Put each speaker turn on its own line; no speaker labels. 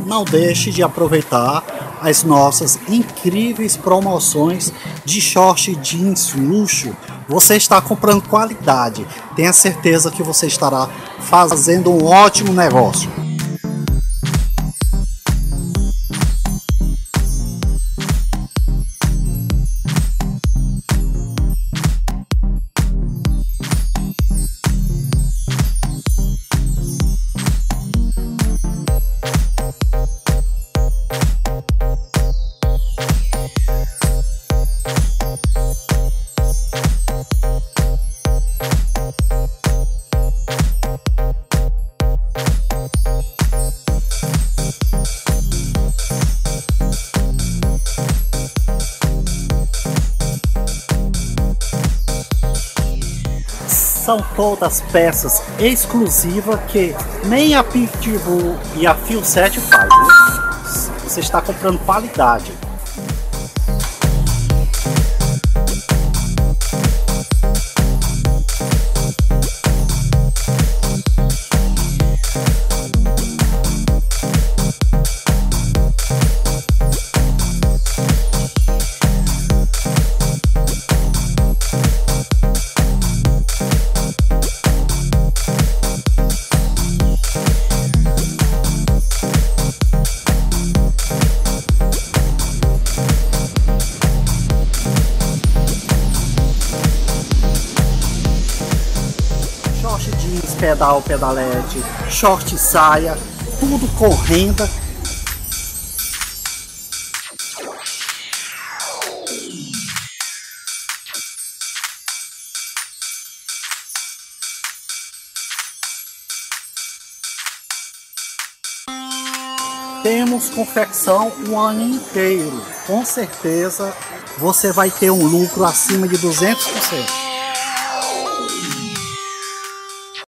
não deixe de aproveitar as nossas incríveis promoções de short jeans luxo. Você está comprando qualidade, tenha certeza que você estará fazendo um ótimo negócio. São todas peças exclusivas que nem a Pitbull e a Fio 7 faz, né? Você está comprando qualidade. Short jeans, pedalete, short saia, tudo com renda. Temos confecção o ano inteiro. Com certeza você vai ter um lucro acima de 200%.